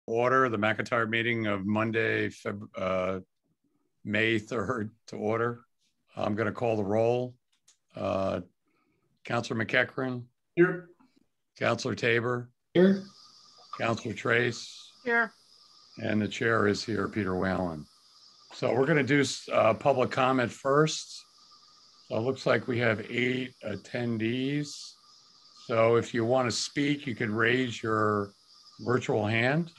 order the McIntyre meeting of Monday, May 3rd to order. I'm going to call the roll. Councilor McEachran. Here. Councilor Tabor. Here. Councilor Trace. Here. And the chair is here, Peter Whalen. So we're going to do public comment first. So it looks like we have 8 attendees. So if you want to speak, you can raise your virtual hand.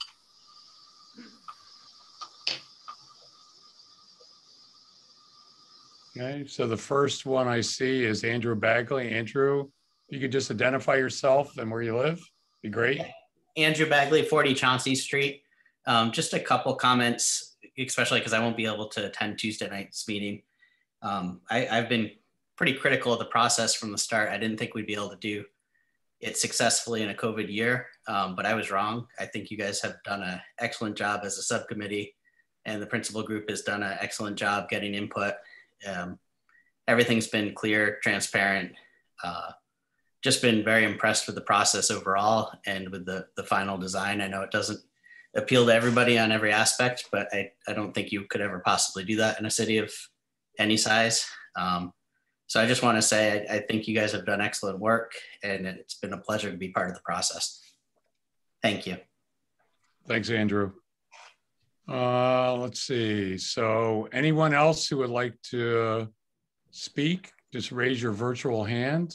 Okay, so the first one I see is Andrew Bagley. Andrew, if you could just identify yourself and where you live, be great. Andrew Bagley, 40 Chauncey Street. Just a couple comments, especially because I won't be able to attend Tuesday night's meeting. I've been pretty critical of the process from the start. I didn't think we'd be able to do it successfully in a COVID year, but I was wrong. I think you guys have done an excellent job as a subcommittee, and the principal group has done an excellent job getting input. Everything's been clear, transparent. Just been very impressed with the process overall and with the final design. I know it doesn't appeal to everybody on every aspect, but I don't think you could ever possibly do that in a city of any size. So I just want to say, I think you guys have done excellent work, and it's been a pleasure to be part of the process. Thank you. Thanks, Andrew. Let's see. So anyone else who would like to speak, just raise your virtual hand.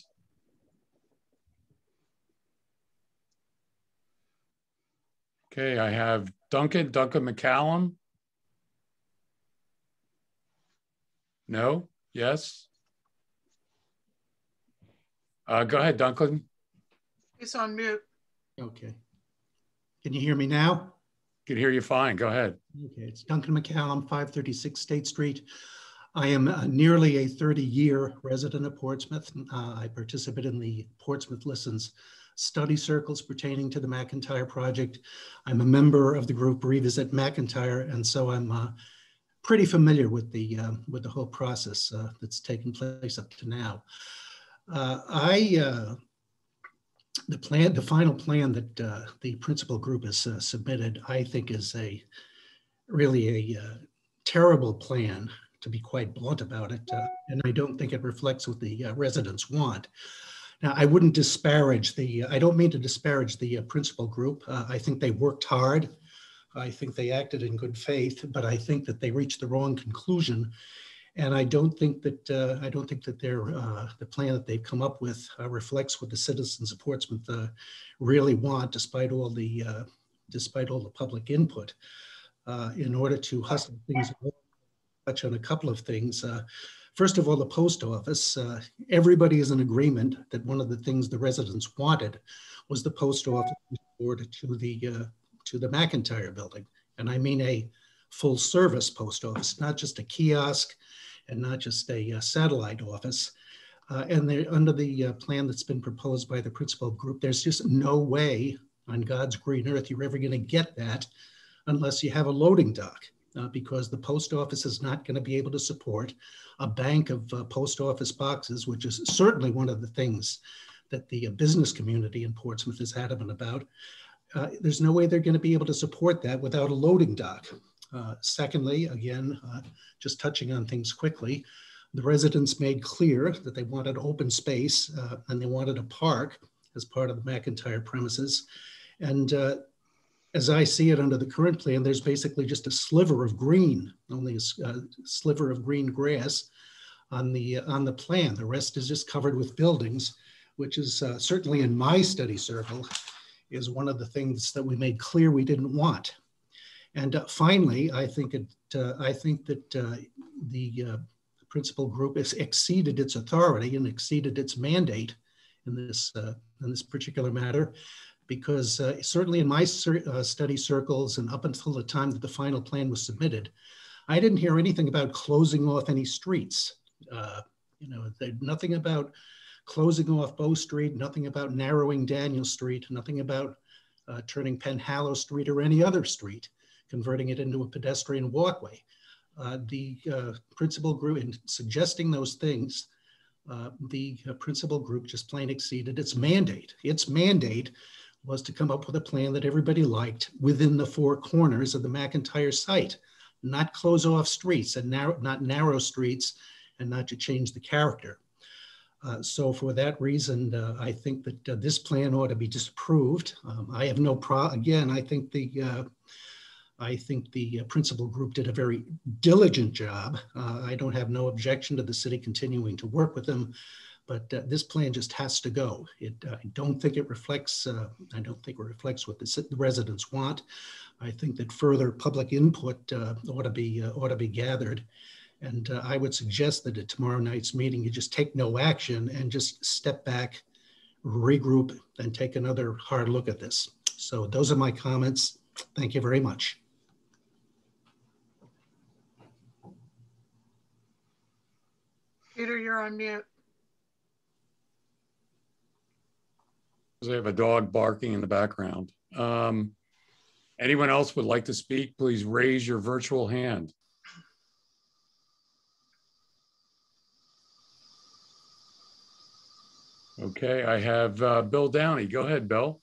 Okay, I have Duncan McCallum. No? Yes? Go ahead, Duncan. He's on mute. Okay. Can you hear me now? Can hear you fine. Go ahead. Okay, it's Duncan McCallum, 536 State Street. I am nearly a 30-year resident of Portsmouth. I participate in the Portsmouth Listens study circles pertaining to the McIntyre project. I'm a member of the group Revisit McIntyre, and so I'm pretty familiar with the whole process that's taken place up to now. The final plan that the principal group has submitted, I think, is really a terrible plan, to be quite blunt about it, and I don't think it reflects what the residents want. Now, I wouldn't disparage I don't mean to disparage the principal group. I think they worked hard. I think they acted in good faith, but I think that they reached the wrong conclusion. And I don't think that the plan that they've come up with reflects what the citizens of Portsmouth really want, despite all the public input. In order to hustle things, touch on a couple of things. First of all, the post office. Everybody is in agreement that one of the things the residents wanted was the post office restored to the McIntyre building, and I mean a full service post office, not just a kiosk and not just a satellite office. And under the plan that's been proposed by the principal group, there's just no way on God's green earth you're ever going to get that unless you have a loading dock, because the post office is not going to be able to support a bank of post office boxes, which is certainly one of the things that the business community in Portsmouth is adamant about. There's no way they're going to be able to support that without a loading dock. Secondly, again, just touching on things quickly, the residents made clear that they wanted open space and they wanted a park as part of the McIntyre premises. And as I see it under the current plan, there's basically just a sliver of green, only a sliver of green grass on the plan. The rest is just covered with buildings, which is certainly in my study circle is one of the things that we made clear we didn't want. And finally, I think that the principal group has exceeded its authority and exceeded its mandate in this particular matter, because certainly in my study circles and up until the time that the final plan was submitted, I didn't hear anything about closing off any streets. Nothing about closing off Bow Street, nothing about narrowing Daniel Street, nothing about turning Penhallow Street or any other street, converting it into a pedestrian walkway. The principal group, in suggesting those things, the principal group just plain exceeded its mandate. Its mandate was to come up with a plan that everybody liked within the four corners of the McIntyre site, not close off streets and not narrow streets, and not to change the character. So for that reason, I think that this plan ought to be disapproved. I have no problem. Again, I think the principal group did a very diligent job. I don't have no objection to the city continuing to work with them, but this plan just has to go. I don't think it reflects. I don't think it reflects what the residents want. I think that further public input ought to be gathered. And I would suggest that at tomorrow night's meeting, you just take no action and just step back, regroup, and take another hard look at this. So those are my comments. Thank you very much. Peter, you're on mute. I have a dog barking in the background. Anyone else would like to speak? Please raise your virtual hand. Okay, I have Bill Downey. Go ahead, Bill.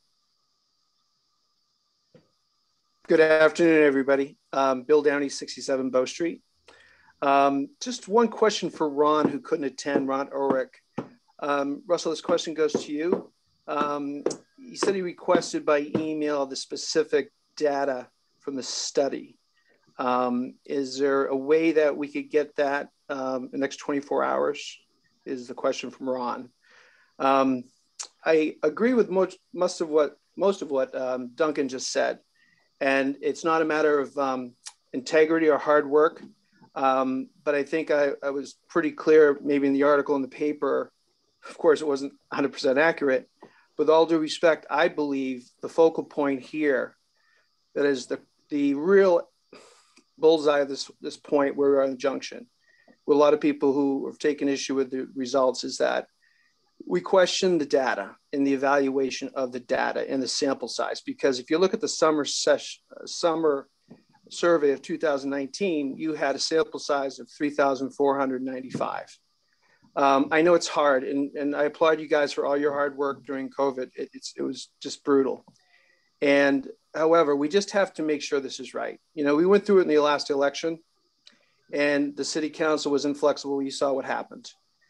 Good afternoon, everybody. Bill Downey, 67 Bow Street. Just one question for Ron, who couldn't attend, Ron Ulrich. Russell, this question goes to you. He said he requested by email the specific data from the study. Is there a way that we could get that in the next 24 hours? Is the question from Ron. I agree with most of what Duncan just said, and it's not a matter of integrity or hard work, but I think I was pretty clear, maybe in the article in the paper. Of course, it wasn't 100% accurate. With all due respect, I believe the focal point here, that is the real bullseye of this point where we're on the junction, with a lot of people who have taken issue with the results, is that we question the data and the evaluation of the data and the sample size. Because if you look at the summer survey of 2019, you had a sample size of 3,495. I know it's hard, and I applaud you guys for all your hard work during COVID. It was just brutal. And however, we just have to make sure this is right. You know, we went through it in the last election, and the city council was inflexible. You saw what happened.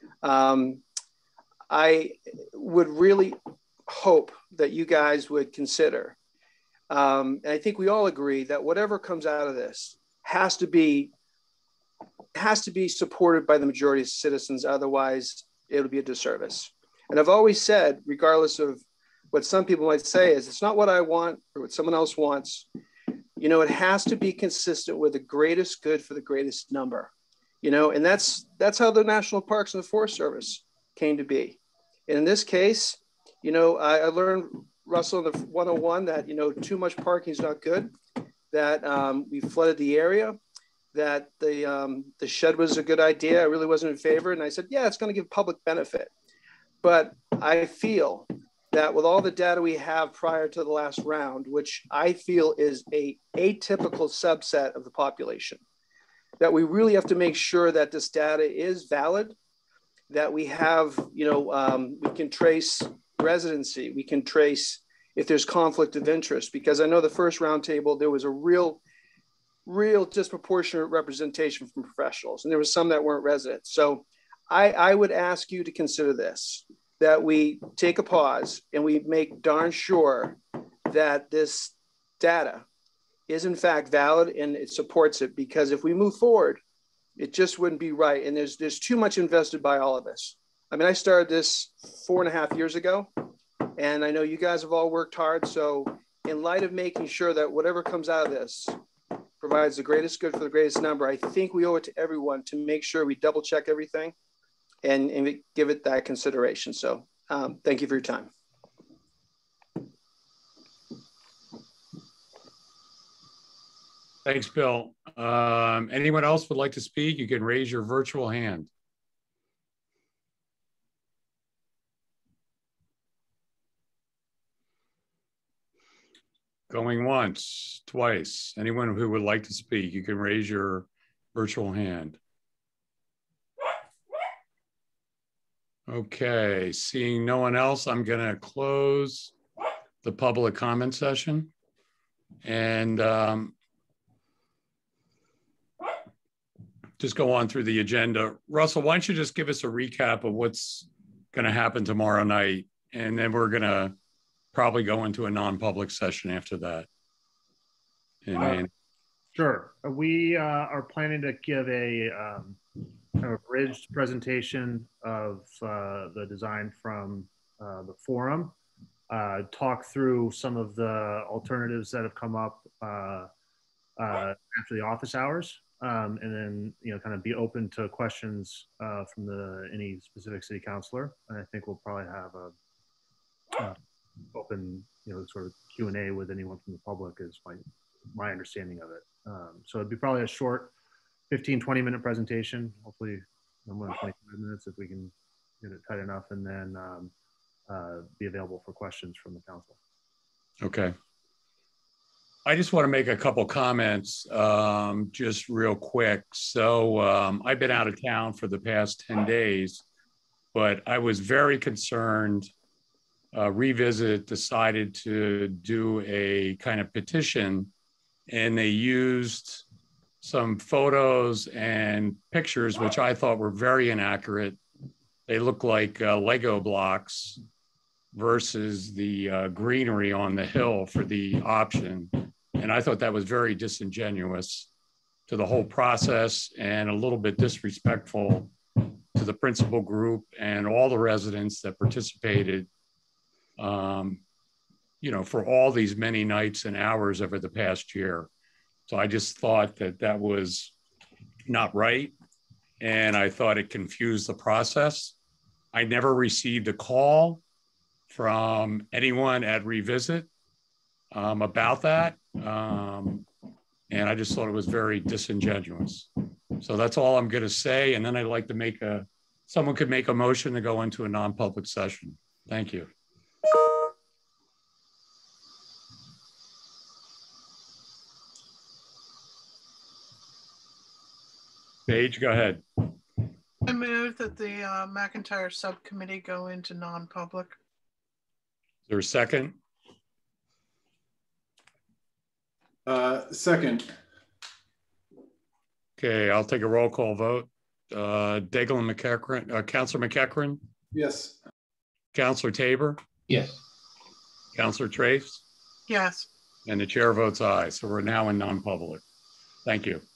I would really hope that you guys would consider, and I think we all agree that whatever comes out of this has to be supported by the majority of citizens. Otherwise, it'll be a disservice. And I've always said, regardless of what some people might say, is it's not what I want or what someone else wants. You know, it has to be consistent with the greatest good for the greatest number. You know, and that's how the national parks and the Forest Service came to be. And in this case, you know, I learned, Russell, in the 101 that, you know, too much parking is not good, that we flooded the area, that the shed was a good idea. I really wasn't in favor. And I said, yeah, it's going to give public benefit. But I feel that with all the data we have prior to the last round, which I feel is a atypical subset of the population, that we really have to make sure that this data is valid, that we have, you know, we can trace residency, we can trace if there's conflict of interest, because I know the first roundtable, there was a real disproportionate representation from professionals, and there was some that weren't residents. So I would ask you to consider this, that we take a pause and we make darn sure that this data is in fact valid and it supports it, because if we move forward, it just wouldn't be right. And there's too much invested by all of us. I mean, I started this 4.5 years ago, and I know you guys have all worked hard. So in light of making sure that whatever comes out of this provides the greatest good for the greatest number, I think we owe it to everyone to make sure we double check everything and give it that consideration. So thank you for your time. Thanks, Bill. Anyone else would like to speak? You can raise your virtual hand. Going once, twice. Anyone who would like to speak, you can raise your virtual hand. Okay, seeing no one else, I'm going to close the public comment session. And just go on through the agenda. Russell, why don't you just give us a recap of what's going to happen tomorrow night? And then we're going to probably go into a non-public session after that. And Sure. We are planning to give a kind of abridged presentation of the design from the forum, talk through some of the alternatives that have come up after the office hours, and then kind of be open to questions from any specific city councilor. And I think we'll probably have a open sort of Q&A with anyone from the public is my understanding of it. So it'd be probably a short 15-20 minute presentation, hopefully no more than 25 minutes if we can get it tight enough, and then be available for questions from the council. okay. I just want to make a couple comments just real quick. So I've been out of town for the past 10 days, but I was very concerned. Revisit decided to do a kind of petition, and they used some photos and pictures, which I thought were very inaccurate. They look like Lego blocks versus the greenery on the hill for the option. And I thought that was very disingenuous to the whole process and a little bit disrespectful to the principal group and all the residents that participated, for all these many nights and hours over the past year. So I just thought that was not right. And I thought it confused the process. I never received a call from anyone at Revisit about that. And I just thought it was very disingenuous. So that's all I'm going to say. And then I'd like to someone could make a motion to go into a non-public session. Thank you. Paige, go ahead. I move that the McIntyre subcommittee go into non-public. Is there a second? Second. Okay, I'll take a roll call vote. Daigle and McEachran, Councilor McEachran? Yes. Councilor Tabor? Yes. Councilor Trace? Yes. And the chair votes aye. So we're now in non-public. Thank you.